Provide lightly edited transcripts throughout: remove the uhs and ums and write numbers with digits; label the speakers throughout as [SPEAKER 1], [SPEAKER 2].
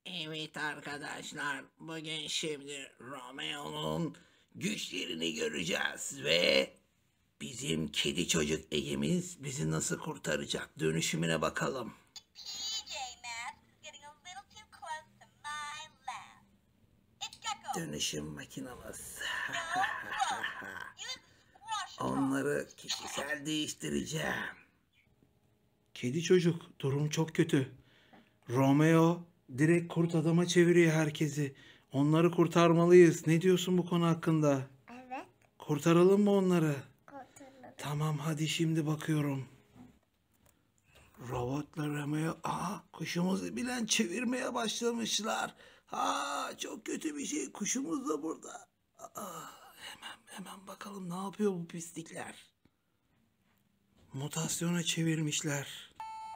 [SPEAKER 1] Evet arkadaşlar, bugün şimdi Romeo'nun güçlerini göreceğiz ve bizim kedi çocuk Ege'miz bizi nasıl kurtaracak, dönüşümüne bakalım. Dönüşüm makinamız. Onları kişisel değiştireceğim. Kedi çocuk, durum çok kötü. Romeo direkt kurt adama çeviriyor herkesi. Onları kurtarmalıyız. Ne diyorsun bu konu hakkında?
[SPEAKER 2] Evet.
[SPEAKER 1] Kurtaralım mı onları?
[SPEAKER 2] Kurtaralım.
[SPEAKER 1] Tamam, hadi şimdi bakıyorum. Robotla Romeo, kuşumuzu bilen çevirmeye başlamışlar. Çok kötü bir şey. Kuşumuz da burada. Hemen bakalım ne yapıyor bu pislikler. Mutasyona çevirmişler.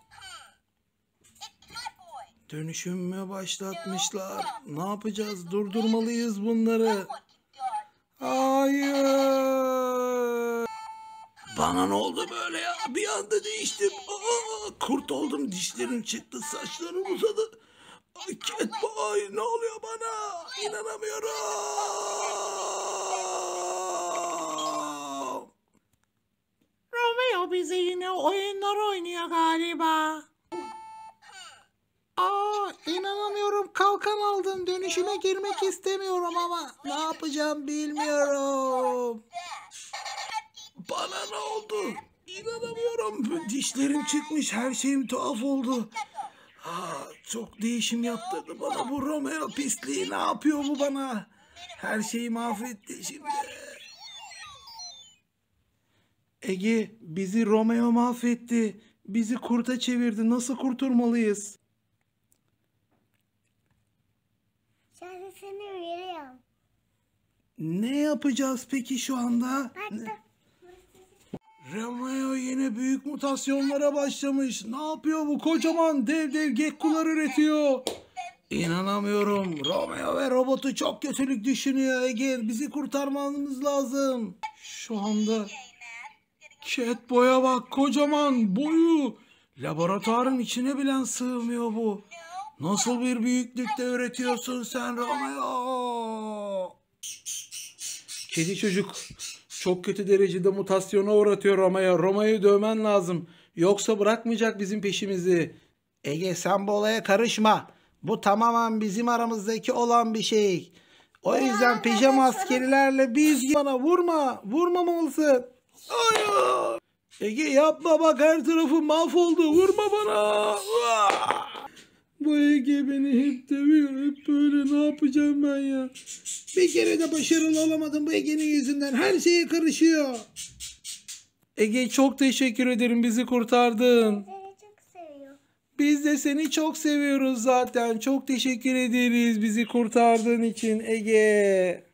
[SPEAKER 1] Dönüşüme başlatmışlar. Ne yapacağız? Durdurmalıyız bunları. Hayır. Bana ne oldu böyle ya? Bir anda değiştim. Kurt oldum. Dişlerim çıktı. Saçlarım uzadı. Catboy, ne oluyor bana? İnanamıyorum. Romeo bize yine oyunlar oynuyor galiba. İnanamıyorum, kalkan aldım. Dönüşüme girmek istemiyorum ama ne yapacağım bilmiyorum. Bana ne oldu? İnanamıyorum. Dişlerim çıkmış, her şeyim tuhaf oldu. Çok değişim yaptırdı bana bu Romeo pisliği. Ne yapıyor bu bana? Her şeyi mahvetti şimdi. Ege, bizi Romeo mahvetti. Bizi kurta çevirdi. Nasıl kurtulmalıyız?
[SPEAKER 2] Şimdi seni veriyorum.
[SPEAKER 1] Ne yapacağız peki şu anda? Romeo yine büyük mutasyonlara başlamış. Ne yapıyor bu? Kocaman dev gekkolar üretiyor. İnanamıyorum. Romeo ve robotu çok kötülük düşünüyor Ege. Bizi kurtarmamız lazım. Şu anda Catboy'a bak, kocaman boyu. Laboratuvarın içine bile sığmıyor bu. Nasıl bir büyüklükte üretiyorsun sen Romeo? Kedi çocuk çok kötü derecede mutasyona uğratıyor Romeo. Romeo'yu dövmen lazım. Yoksa bırakmayacak bizim peşimizi. Ege, sen bu olaya karışma. Bu tamamen bizim aramızdaki olan bir şey. O yüzden pijama askerilerle biz... Bana vurma. Vurmamalısın. Hayır. Ege yapma, bak her tarafım mahvoldu. Vurma bana. Bu Ege beni hep dövüyor. Hep böyle, ne yapacağım ben ya? Bir kere de başarılı olamadım bu Ege'nin yüzünden. Her şeye karışıyor. Ege, çok teşekkür ederim. Bizi kurtardın.
[SPEAKER 2] Seni çok seviyorum.
[SPEAKER 1] Biz de seni çok seviyoruz zaten. Çok teşekkür ederiz bizi kurtardığın için Ege.